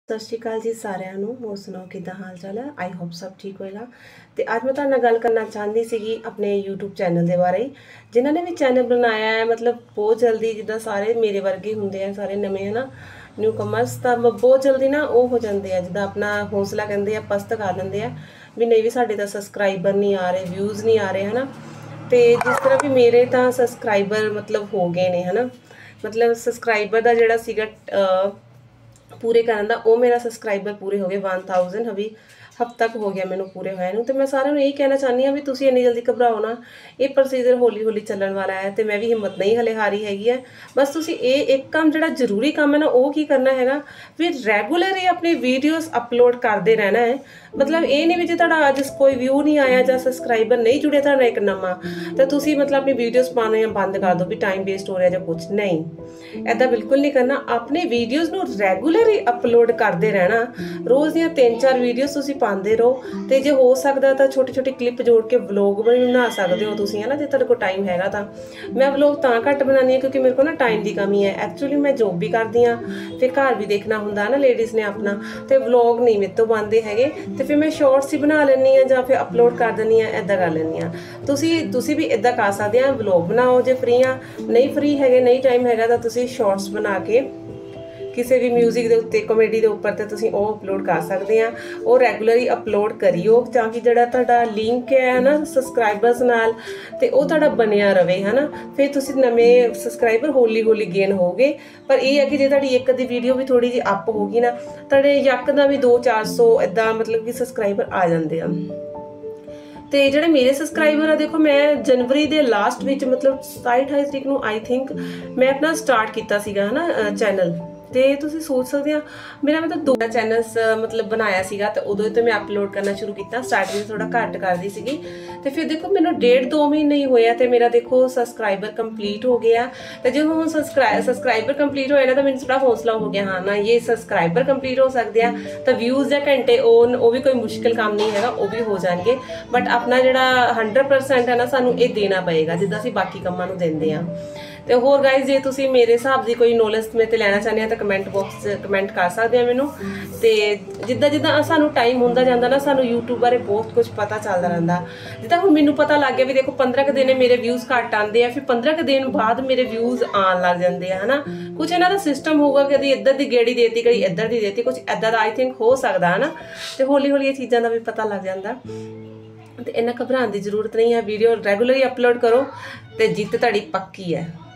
सत श्री अकाल जी सारिਆਂ ਨੂੰ। ਹੋਰ ਸੁਣਾਓ ਕਿਦਾਂ ਹਾਲ ਚਾਲ ਹੈ। आई होप सब ठीक होएगा। तो ਅੱਜ मैं ਤੁਹਾਡੇ ਨਾਲ ਗੱਲ ਕਰਨਾ ਚਾਹੁੰਦੀ ਸੀਗੀ ਆਪਣੇ YouTube ਚੈਨਲ ਦੇ ਬਾਰੇ। ਜਿਨ੍ਹਾਂ ਨੇ ਵੀ ਚੈਨਲ ਬਣਾਇਆ ਹੈ मतलब बहुत जल्दी ਜਿੱਦਾਂ ਸਾਰੇ ਮੇਰੇ ਵਰਗੇ ਹੁੰਦੇ ਆ ਸਾਰੇ ਨਵੇਂ ਹੈ ਨਾ ਨਿਊ ਕਮਰਸ ਤਾਂ बहुत जल्दी ना ਉਹ ਹੋ ਜਾਂਦੇ ਆ ਜਿੱਦਾਂ ਆਪਣਾ ਹੌਸਲਾ ਕਹਿੰਦੇ ਆ ਪਸਤ ਕਰ ਦਿੰਦੇ ਆ ਵੀ ਨਹੀਂ ਵੀ ਸਾਡੇ ਤਾਂ ਸਬਸਕ੍ਰਾਈਬਰ ਨਹੀਂ ਆ ਰਹੇ ਵਿਊਜ਼ ਨਹੀਂ ਆ ਰਹੇ ਹੈ ਨਾ। ਤੇ ਜਿਸ ਤਰ੍ਹਾਂ ਵੀ ਮੇਰੇ ਤਾਂ ਸਬਸਕ੍ਰਾਈਬਰ मतलब ਹੋ ਗਏ ਨੇ ਹੈ ਨਾ मतलब ਸਬਸਕ੍ਰਾਈਬਰ ਦਾ ਜਿਹੜਾ ਸੀਗਾ पूरे करन दा वो मेरा सबसक्राइबर पूरे हो गए 1000 अभी हफ्ता हो गया मैंने पूरे होए नूं। तो मैं सारिਆਂ ਨੂੰ यही कहना चाहनी हाँ भी तुसीं इन्नी जल्दी घबराओ ना। ये प्रोसीजर हौली हौली चलण वाला है तो मैं भी हिम्मत नहीं हले हारी हैगी है। बस तुसीं एक काम जिहड़ा जरूरी काम है ना वो की करना हैगा भी रैगूलर ही अपनी वीडियोज़ अपलोड करते रहना है। मतलब ये नहीं भी जो तुहाडा अज कोई व्यू नहीं आया जां सबसक्राइबर नहीं जुड़े तुहाडा एक नवां तो तुसीं मतलब अपनी वीडियोज़ पाने बंद कर दो भी टाइम वेस्ट हो रहा जां कुछ नहीं। ऐदा बिल्कुल नहीं करना। अपने वीडियोज़ नूं रैगूलर ही अपलोड करते रहना। रोज़ दियां 3-4 वीडियोज़ तुसीं पाते रहो तो जो हो सकता तो छोटी छोटी क्लिप जोड़ के व्लॉग भी बना सकते हो तुसीं है ना जो तुहाडे कोल टाइम हैगा तां। मैं व्लॉग तां घट बनानी है क्योंकि मेरे को ना टाइम की कमी है। एक्चुअली मैं जॉब भी करती हाँ फिर घर भी देखना हुंदा ना लेडीज़ ने अपना तो व्लॉग नहीं मेरे तो बनते हैगे तो फिर मैं शॉर्ट्स ही बना लैनी हाँ जां फिर अपलोड कर दिंदी हाँ इदां कर लैनी हाँ। तुसीं भी इदां कर सकदे आ व्लॉग बनाओ जे फ्री हाँ नहीं फ्री हैगे नहीं टाइम हैगा तो तुसीं शॉर्ट्स बना के किसी भी म्यूजिक के उत्ते कॉमेडी के उपर तो तुसीं वो अपलोड कर सकते हैं। वो रैगूलरली अपलोड करियो ताकि जिहड़ा तुहाडा लिंक है ना सबसक्राइबर्स नाल ते वो तुहाडा बनिया रहे है ना। फिर तुसीं नवें सबसक्राइबर हौली हौली गेन होगे। पर यह है कि जे तुहाडी एक अद्धी वीडियो भी थोड़ी जी अप होगी ना तुहाडे यकदम ही 200-400 इदां मतलब कि सबसक्राइबर आ जाते हैं। तो जोड़े मेरे सबसक्राइबर है देखो मैं जनवरी के लास्ट में मतलब 27-28 तरीक को आई थिंक मैं अपना स्टार्ट किया है ना चैनल। तो तुसीं सोच सकते हैं मेरा मतलब 2 चैनल्स मतलब बनाया सीगा तो उदों तो मैं अपलोड करना शुरू किया। स्टार्टिंग थोड़ा घट करती सी तो फिर देखो मैंने 1.5-2 महीने ही होया तो मेरा देखो सबसक्राइबर कंप्लीट हो गया। तो जो हम सबसक्राइबर कंप्लीट होया ना तो मैंने थोड़ा हौसला हो गया हाँ ना ये सबसक्राइबर कंप्लीट हो सकते हैं तो व्यूज़ या घंटे वो भी कोई मुश्किल काम नहीं है वो भी हो जाएंगे। बट अपना जोड़ा 100% है ना सानू ये देना पएगा जिद्दां असीं बाकी कामां नूं दिंदे हां। तो होर गाइज जे तुसीं मेरे हिसाब की कोई नॉलेज मेरे ते लैना चाहते हैं तो कमेंट बॉक्स कमेंट कर सकते हैं मैनू। तो जिद्दां जिद्दां सानू टाइम हुंदा जांदा ना सानू यूट्यूब बारे बहुत कुछ पता चलता रहिंदा। जिद्दां हुण मैनू पता लग गया भी देखो 15 दिन मेरे व्यूज़ घट आते हैं फिर 15 दिन बाद मेरे व्यूज़ आन लग जाते हैं है ना। कुछ इन्हां दा सिस्टम होगा कभी इधर की गेड़ी देती कभी इधर की देती कुछ इदां दा आई थिंक हो सकता है ना। तो हौली हौली ये चीज़ों का भी पता लग जाता तो इन्ना घबराने की जरूरत नहीं है। वीडियो रैगूलरली अपलोड करो तो जित तुहाडी पक्की है।